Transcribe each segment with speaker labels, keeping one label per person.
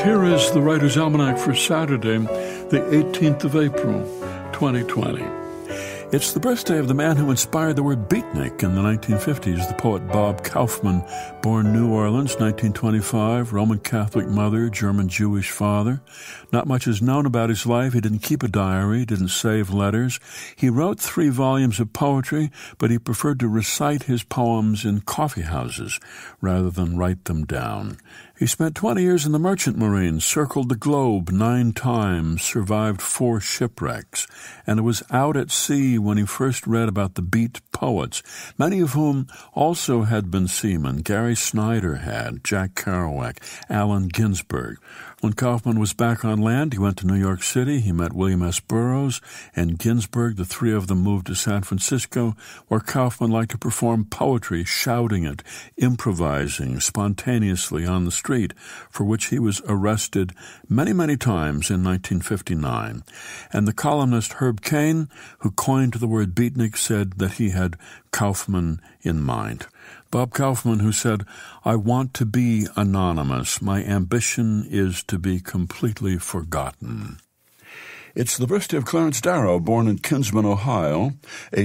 Speaker 1: here is the Writer's Almanac for Saturday, the 18th of April, 2020. It's the birthday of the man who inspired the word beatnik in the 1950s, the poet Bob Kaufman, born New Orleans, 1925, Roman Catholic mother, German Jewish father. Not much is known about his life. He didn't keep a diary, didn't save letters. He wrote 3 volumes of poetry, but he preferred to recite his poems in coffee houses rather than write them down. He spent 20 years in the Merchant Marine, circled the globe 9 times, survived 4 shipwrecks, and it was out at sea when he first read about the beat poets, many of whom also had been seamen. Gary Snyder had, Jack Kerouac, Allen Ginsberg. When Kaufman was back on land, he went to New York City. He met William S. Burroughs and Ginsberg. The 3 of them moved to San Francisco, where Kaufman liked to perform poetry, shouting it, improvising spontaneously on the street, for which he was arrested many, many times in 1959. And the columnist Herb Caen, who coined the word beatnik, said that he had Kaufman in mind. Bob Kaufman, who said, "I want to be anonymous. My ambition is to be completely forgotten." It's the birthday of Clarence Darrow, born in Kinsman, Ohio,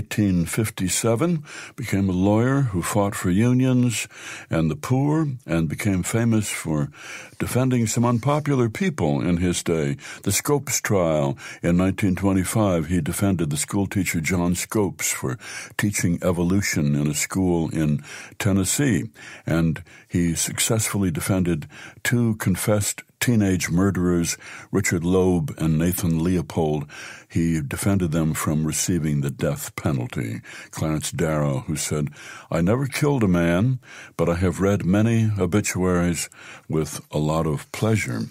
Speaker 1: 1857, became a lawyer who fought for unions and the poor and became famous for defending some unpopular people in his day. The Scopes trial in 1925, he defended the schoolteacher John Scopes for teaching evolution in a school in Tennessee, and he successfully defended 2 confessed teenage murderers, Richard Loeb and Nathan Leopold. He defended them from receiving the death penalty. Clarence Darrow, who said, "I never killed a man, but I have read many obituaries with a lot of pleasure."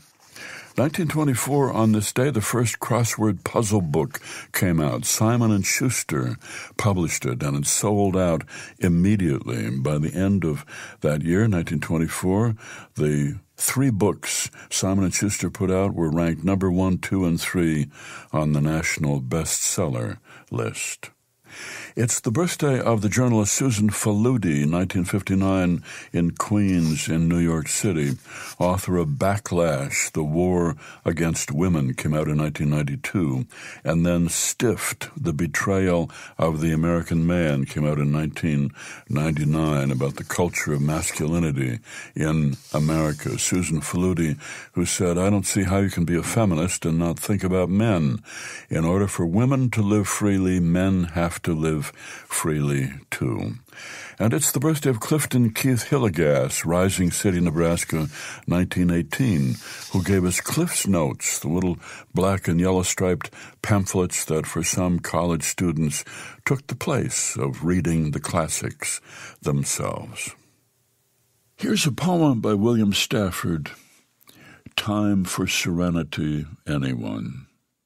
Speaker 1: 1924, on this day, the first crossword puzzle book came out. Simon & Schuster published it, and it sold out immediately. By the end of that year, 1924, the 3 books Simon & Schuster put out were ranked number 1, 2, and 3 on the national bestseller list. It's the birthday of the journalist Susan Faludi, 1959, in Queens, in New York City. Author of Backlash, The War Against Women, came out in 1992. And then Stiffed, The Betrayal of the American Man, came out in 1999, about the culture of masculinity in America. Susan Faludi, who said, "I don't see how you can be a feminist and not think about men. In order for women to live freely, men have to live freely too." And it's the birthday of Clifton Keith Hillegas, Rising City, Nebraska, 1918, who gave us Cliff's Notes, the little black and yellow striped pamphlets that for some college students took the place of reading the classics themselves. Here's a poem by William Stafford, Time for Serenity, Anyone.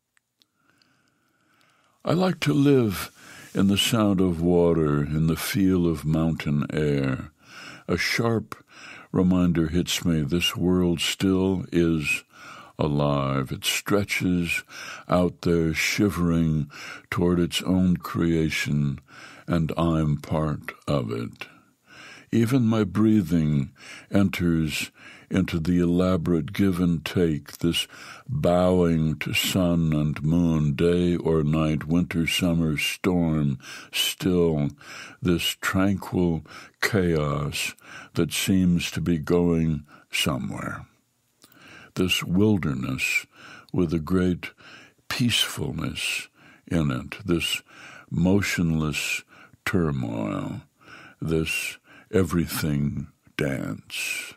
Speaker 1: I like to live in the sound of water, in the feel of mountain air. A sharp reminder hits me, this world still is alive. It stretches out there, shivering toward its own creation, and I'm part of it. Even my breathing enters into the elaborate give and take, this bowing to sun and moon, day or night, winter, summer, storm, still, this tranquil chaos that seems to be going somewhere. This wilderness with a great peacefulness in it, this motionless turmoil, this everything dance.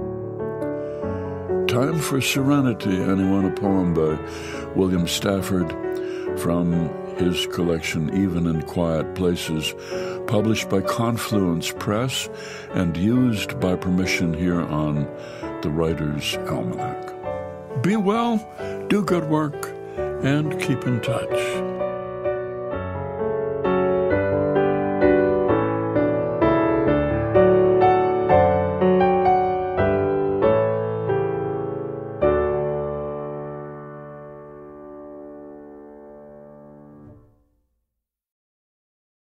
Speaker 1: Time for Serenity, Anyone, a poem by William Stafford from his collection Even in Quiet Places, published by Confluence Press and used by permission here on the Writer's Almanac. Be well, do good work, and keep in touch.